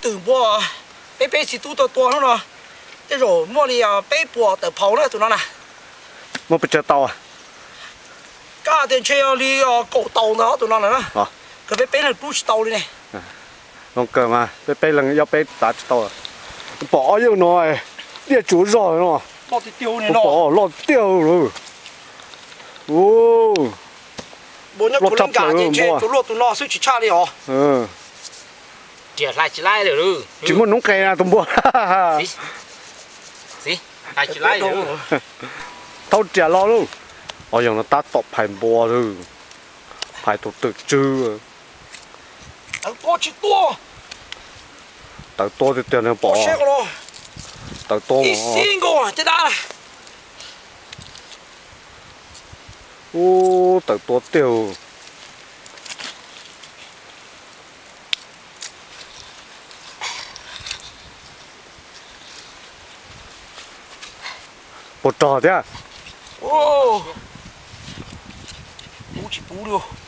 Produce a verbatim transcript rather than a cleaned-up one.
từ bùa bé bé chỉ tu to to nó nè cái rồi mua đi à bé bùa từ pháo nữa tụi nó nè mua bị chơi tàu à cả tiền chơi đi cổ tàu nữa tụi nó nè ờ cái bé bé là bút tàu đi này không cờ mà bé bé lần yêu bé đá tàu à bỏ vô nó địa chủ rồi nó lọt tiêu này nó bỏ lọt tiêu rồi ô bố nhắc tụi nó cả tiền chơi tụi lọt tụi nó sức chỉ cha đi hả ừ chỉ lại chỉ lại được chỉ muốn nóng cây à tụi mua gì gì lại chỉ lại được tao trả lo luôn ở trong nó ta tọt phải bò rồi phải tụt tự chư ăn to chỉ to tự to thì tiền nó bỏ tự to mà xin cô thế đã ô tự to tiêu một trò thế à ô bú chỉ bú được